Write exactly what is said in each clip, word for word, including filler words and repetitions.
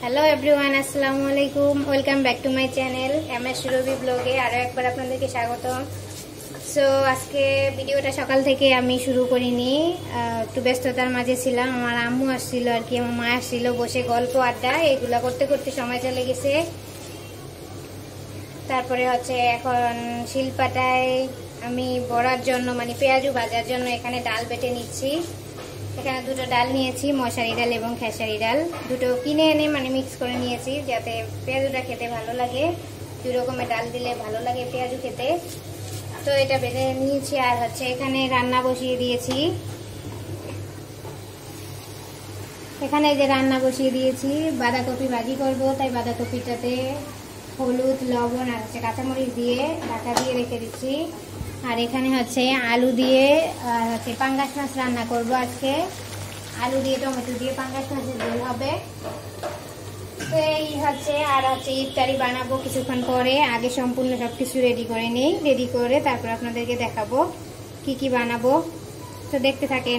Hello everyone, আসসালামু আলাইকুম। Welcome back to my channel M S Ravi ব্লগে আরও একবার আপনাদেরকে স্বাগতম। সো আজকে ভিডিওটা সকাল থেকে আমি শুরু করিনি, একটু ব্যস্ততার মাঝে ছিলাম। আমার আম্মু আসছিল আর কি, আমার মা আসছিল, বসে গল্প আড্ডা এগুলা করতে করতে সময় চলে গেছে। তারপরে হচ্ছে এখন শিলপাটায় আমি বড়ার জন্য মানে পেঁয়াজু ভাজার জন্য এখানে ডাল বেটে নিচ্ছি। এখানে দুটো ডাল নিয়েছি, মশারি ডাল এবং খেসারি ডাল, দুটো কিনে এনে মানে মিক্স করে নিয়েছি যাতে পেঁয়াজুটা খেতে ভালো লাগে। দুই রকমের ডাল দিলে ভালো লাগে পেঁয়াজু খেতে। তো এটা বেটে নিয়েছি আর হচ্ছে এখানে রান্না বসিয়ে দিয়েছি। এখানে যে রান্না বসিয়ে দিয়েছি, বাঁধাকপি ভাজি করব, তাই বাঁধাকপিটাতে হলুদ লবণ আর হচ্ছে কাঁচামরিচ দিয়ে ঢাকা দিয়ে রেখে দিচ্ছি। আর এখানে হচ্ছে আলু দিয়ে আর হচ্ছে পাঙ্গাস মাছ রান্না করব আজকে। আলু দিয়ে টমেটো দিয়ে পাঙ্গাস মাছের ঝোল হবে। তো এই হচ্ছে আর হচ্ছে ইফতারি বানাবো কিছুক্ষণ পরে। আগে সম্পূর্ণ সব কিছু রেডি করে নিই, রেডি করে তারপর আপনাদেরকে দেখাবো কি কি বানাবো। তো দেখতে থাকেন।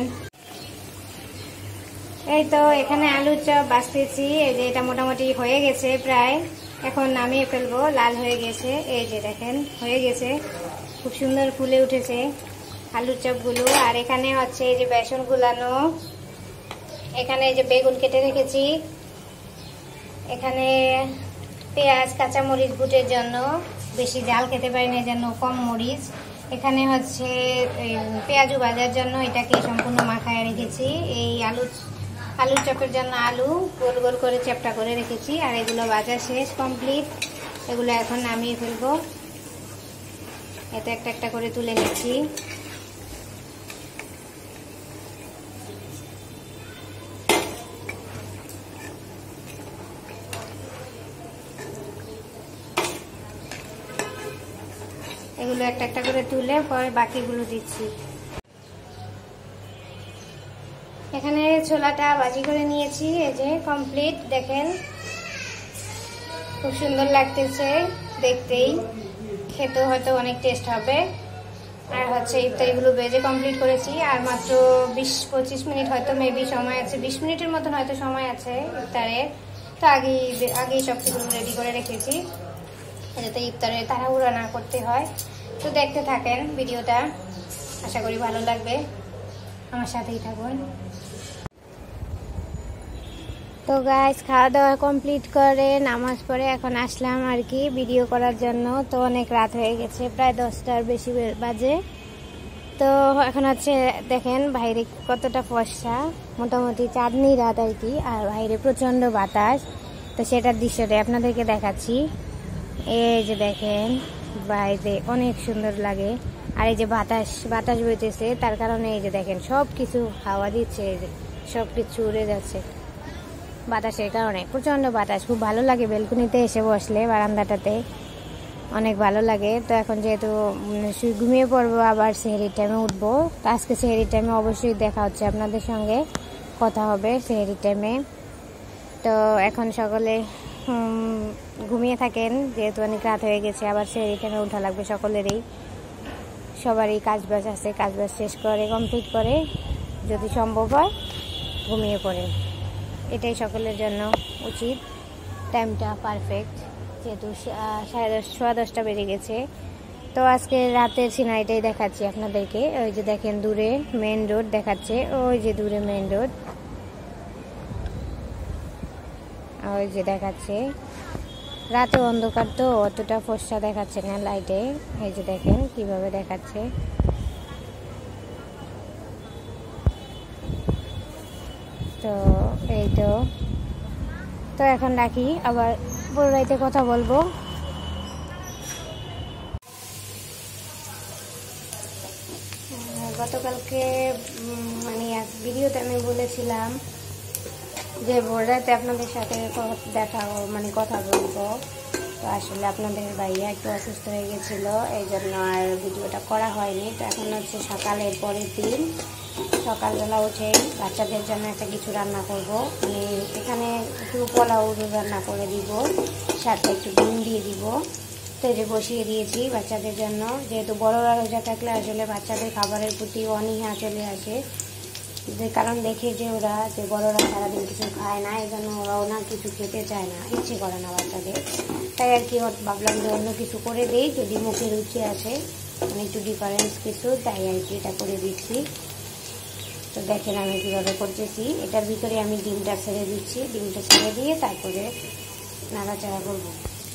এই তো এখানে আলুর চপ বাছতেছি। এই যে এটা মোটামুটি হয়ে গেছে প্রায়, এখন নামিয়ে ফেলবো। লাল হয়ে গেছে, এই যে দেখেন হয়ে গেছে, খুব সুন্দর ফুলে উঠেছে আলুর চপগুলো। আর এখানে হচ্ছে এই যে বেসন গুলানো, এখানে এই যে বেগুন কেটে রেখেছি, এখানে পেঁয়াজ কাঁচামরিচ বুটের জন্য, বেশি ঝাল খেতে পারি না জন্য কম মরিচ। এখানে হচ্ছে পেঁয়াজু ভাজার জন্য এটাকে সম্পূর্ণ মাখায় রেখেছি। এই আলু আলুর চপের জন্য আলু গোল গোল করে চ্যাপটা করে রেখেছি। আর এগুলো ভাজা শেষ, কমপ্লিট। এগুলো এখন নামিয়ে ফেলবো। এতে একটা একটা করে তুলে নিচ্ছি। এগুলো একটা একটা করে তুলে পরে বাকিগুলো দিচ্ছি। এখানে ছোলাটা ভাজি করে নিয়েছি, এই যে কমপ্লিট। দেখেন খুব সুন্দর লাগতেছে দেখতেই, খেতেও হয়তো অনেক টেস্ট হবে। আর হচ্ছে ইফতারিগুলো ভেজে কমপ্লিট করেছি। আর মাত্র বিশ পঁচিশ মিনিট হয়তো মেবি সময় আছে, বিশ মিনিটের মতন হয়তো সময় আছে ইফতারের। তো আগেই আগেই সব কিছু রেডি করে রেখেছি যাতে ইফতারে তাড়াহুড়া না করতে হয়। তো দেখতে থাকেন ভিডিওটা, আশা করি ভালো লাগবে, আমার সাথেই থাকুন। তো গাইস, খাওয়া দাওয়া কমপ্লিট করে নামাজ পড়ে এখন আসলাম আর কি ভিডিও করার জন্য। তো অনেক রাত হয়ে গেছে, প্রায় দশটার বেশি বাজে। তো এখন হচ্ছে দেখেন বাইরে কতটা ফর্সা, মোটামুটি চাঁদনি রাত আর কি। আর বাইরে প্রচন্ড বাতাস, তো সেটার দৃশ্যটাই আপনাদেরকে দেখাচ্ছি। এই যে দেখেন বাইরে অনেক সুন্দর লাগে। আর এই যে বাতাস বাতাস বইতেছে, তার কারণে এই যে দেখেন সব কিছু হাওয়া দিচ্ছে, সব কিছু উড়ে যাচ্ছে বাতাসের কারণে। প্রচন্ড বাতাস, খুব ভালো লাগে বেলকুনিতে এসে বসলে, বারান্দাটাতে অনেক ভালো লাগে। তো এখন যেহেতু ঘুমিয়ে পড়বো, আবার সেহরির টাইমে উঠবো। তো আজকে সেহরির টাইমে অবশ্যই দেখা হচ্ছে আপনাদের সঙ্গে, কথা হবে সেহরির টাইমে। তো এখন সকলে ঘুমিয়ে থাকেন, যেহেতু অনেক রাত হয়ে গেছে। আবার সেহরির টাইমে উঠা লাগবে সকলেরই, সবারই কাজ বাজ আছে, কাজ বাজ শেষ করে কমপ্লিট করে যদি সম্ভব হয় ঘুমিয়ে পড়ে। এটাই সকলের জন্য উচিত। টাইমটা পারফেক্ট, যেহেতু সাড়ে দশ সোয়া দশটা বেজে গেছে। তো আজকে রাতের সিনারিটাই দেখাচ্ছি আপনাদেরকে। ওই যে দেখেন দূরে মেন রোড দেখাচ্ছে, ওই যে দূরে মেন রোড, ওই যে দেখাচ্ছে। রাতে অন্ধকার তো অতটা ফর্সা দেখাচ্ছে না লাইটে, এই যে দেখেন কিভাবে দেখাচ্ছে। তো এই তো তো এখন রাখি, আবার বড় রাইতে কথা বলবো। গতকালকে মানে এক ভিডিওতে আমি বলেছিলাম যে ভোর রাতে আপনাদের সাথে দেখা মানে কথা বলবো। তো আসলে আপনাদের ভাইয়া একটু অসুস্থ হয়ে গেছিলো, এই জন্য আর ভিডিওটা করা হয়নি। তো এখন হচ্ছে সকালের পরের দিন, সকালবেলা উঠে বাচ্চাদের জন্য একটা কিছু রান্না করব। মানে এখানে একটু পোলাও রান্না করে দিব, সাথে একটু ডিম দিয়ে দিব। তো এই যে বসিয়ে দিয়েছি বাচ্চাদের জন্য, যেহেতু বড়রা রোজা থাকলে আসলে বাচ্চাদের খাবারের প্রতি অনীহা চলে আসে। যে কারণ দেখে যে ওরা যে বড়রা সারাদিন কিছু খায় না, এই জন্য ওরাও না কিছু খেতে চায় না, ইচ্ছে করে না বাচ্চাদের। তাই আর কি ভাবলাম যে অন্য কিছু করে দিই, যদি মুখে রুচি আসে, মানে একটু ডিফারেন্স কিছু, তাই আর কি এটা করে দিচ্ছি। তো দেখেন আমি কীভাবে করতেছি। এটার ভিতরে আমি ডিমটা ছেড়ে দিচ্ছি, ডিমটা ছেড়ে দিয়ে তারপরে নাড়াচাড়া করবো।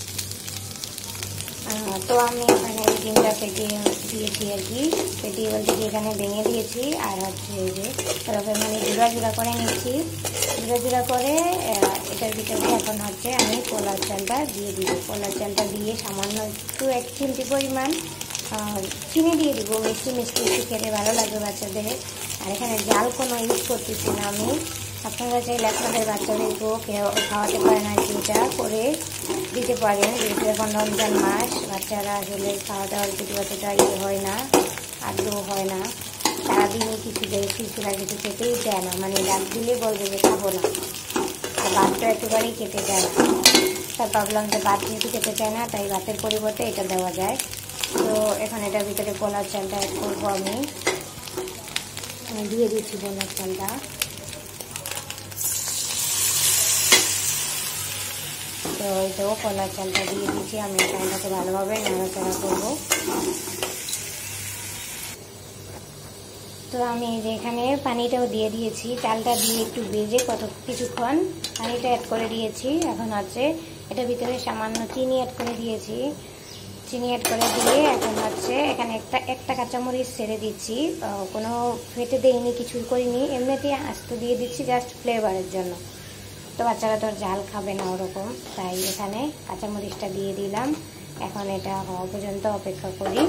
তো আমি এখানে এই ডিমটা ফেটিয়ে দিয়েছি আর কি, ফেটিয়ে বলতে কি এখানে ভেঙে দিয়েছি। আর হচ্ছে এই যে এরকম মানে জোড়া জোড়া করে নিচ্ছি, জোড়া জোড়া করে এটার ভিতরে এখন হচ্ছে আমি পোলার চালটা দিয়ে দিব। পোলার চালটা দিয়ে সামান্য একটু এক চিমটি পরিমাণ চিনি দিয়ে দিব, মিষ্টি মিষ্টি একটু খেতে ভালো লাগবে বাচ্চাদের। আর এখানে জাল কোনো ইউজ করতেছি না আমি। আপনারা চাইলে আপনাদের বাচ্চাদেরকেও খাওয়াতে পারেন আর কি, এটা করে দিতে পারেন। যেহেতু এখন রমজান মাস, বাচ্চারা আসলে খাওয়া দাওয়ার কিছু অতটা ইয়ে হয় না, আগ্রহ হয় না, সারাদিনই কিছু দেয়, কিছু না কিছু খেতেই চায় না, মানে ডাক দিলে বলবে যে খাবো না। আর ভাতটা একেবারেই খেতে চায় না। তাই ভাবলাম যে ভাত যেহেতু খেতে চায় না, তাই ভাতের পরিবর্তে এটা দেওয়া যায়। তো এখন এটার ভিতরে পোলার চালটা অ্যাড করবো আমি। আমি দিয়ে দিচ্ছি পোলার চালটা। তো এই তো পোলার চালটা দিয়ে দিচ্ছি আমি, চালটাকে ভালোভাবে নাড়াচাড়া করবো। তো আমি যে এখানে পানিটাও দিয়ে দিয়েছি, চালটা দিয়ে একটু ভেজে কত কিছুক্ষণ পানিটা অ্যাড করে দিয়েছি। এখন হচ্ছে এটার ভিতরে সামান্য চিনি অ্যাড করে দিয়েছি, চিনি অ্যাড করে দিয়ে এখন হচ্ছে এখানে একটা একটা কাঁচামরিচ ছেড়ে দিচ্ছি, কোনো ফেটে দেইনি, কিছুই করিনি, এমনিতেই আস্ত দিয়ে দিচ্ছি জাস্ট ফ্লেভারের জন্য। তো বাচ্চারা তো আর ঝাল খাবে না ওরকম, তাই এখানে কাঁচামরিচটা দিয়ে দিলাম। এখন এটা হওয়া পর্যন্ত অপেক্ষা করি।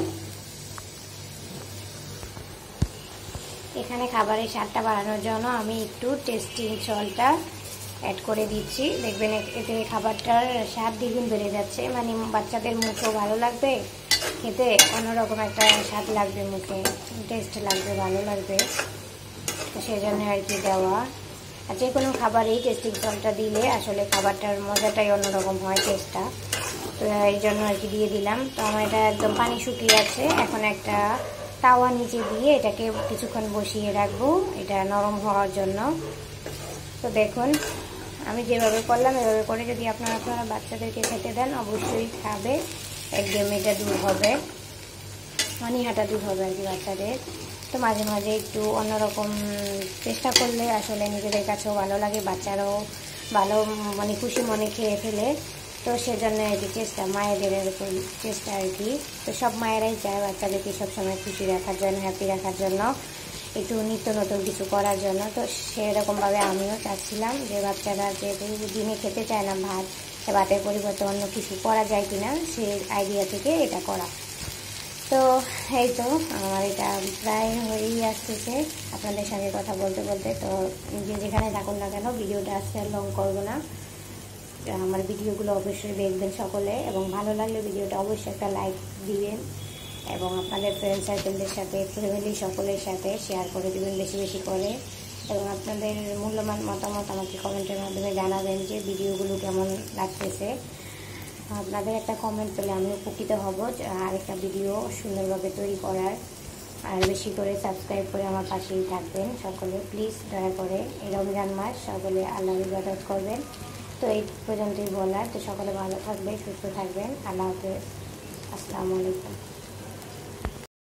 এখানে খাবারের স্বাদটা বাড়ানোর জন্য আমি একটু টেস্টিং সল্টটা অ্যাড করে দিচ্ছি। দেখবেন এতে খাবারটার স্বাদ দ্বিগুণ বেড়ে যাচ্ছে, মানে বাচ্চাদের মুখেও ভালো লাগবে, খেতে অন্যরকম একটা স্বাদ লাগবে, মুখে টেস্ট লাগবে, ভালো লাগবে। তো সেই জন্য আর কি দেওয়া। আর যে কোনো খাবারেই টেস্টিং সল্টটা দিলে আসলে খাবারটার মজাটাই অন্যরকম হয়, টেস্টটা। তো এই জন্য আর কি দিয়ে দিলাম। তো আমার এটা একদম পানি শুকিয়ে আছে। এখন একটা তাওয়া নিচে দিয়ে এটাকে কিছুক্ষণ বসিয়ে রাখবো, এটা নরম হওয়ার জন্য। তো দেখুন আমি যেভাবে করলাম এভাবে করে যদি আপনারা আপনারা বাচ্চাদেরকে খেতে দেন, অবশ্যই খাবে, একদম এটা দূর হবে, অনীহাটা দূর হবে আর কি বাচ্চাদের। তো মাঝে মাঝে একটু অন্যরকম চেষ্টা করলে আসলে নিজেদের কাছেও ভালো লাগে, বাচ্চারাও ভালো মানে খুশি মনে খেয়ে ফেলে। তো সেজন্য আর কি চেষ্টা, মায়েদের এরকম চেষ্টা আর কি। তো সব মায়েরাই চায় বাচ্চাদেরকে সবসময় খুশি রাখার জন্য, হ্যাপি রাখার জন্য, একটু নিত্য নতুন কিছু করার জন্য। তো সেরকমভাবে আমিও চাচ্ছিলাম যে বাচ্চারা যেহেতু দিনে খেতে চায় না ভাত, সে ভাতের পরিবর্তে অন্য কিছু করা যায় কিনা, সেই আইডিয়া থেকে এটা করা। তো এই তো আমার এটা প্রায় হয়েই আসতেছে আপনাদের সঙ্গে কথা বলতে বলতে। তো যে যেখানে থাকুন না কেন, ভিডিওটা আজকে লং করবো না, আমার ভিডিওগুলো অবশ্যই দেখবেন সকলে, এবং ভালো লাগলে ভিডিওটা অবশ্যই একটা লাইক দিবেন, এবং আপনাদের ফ্রেন্ড সার্কেলদের সাথে, ফ্যামিলি সকলের সাথে শেয়ার করে দেবেন বেশি বেশি করে। এবং আপনাদের মূল্যবান মতামত আমাকে কমেন্টের মাধ্যমে জানাবেন যে ভিডিওগুলো কেমন লাগতেছে। আপনাদের একটা কমেন্ট পেলে আমি উপকৃত হব আরেকটা ভিডিও সুন্দরভাবে তৈরি করার। আর বেশি করে সাবস্ক্রাইব করে আমার পাশেই থাকবেন সকলে, প্লিজ দয়া করে। এই রমজান মাস সকলে আল্লাহর ইবাদত করবেন। তো এই পর্যন্তই বলার। তো সকলে ভালো থাকবেন, সুস্থ থাকবেন। আল্লাহ হাফেজ, আসসালামু আলাইকুম।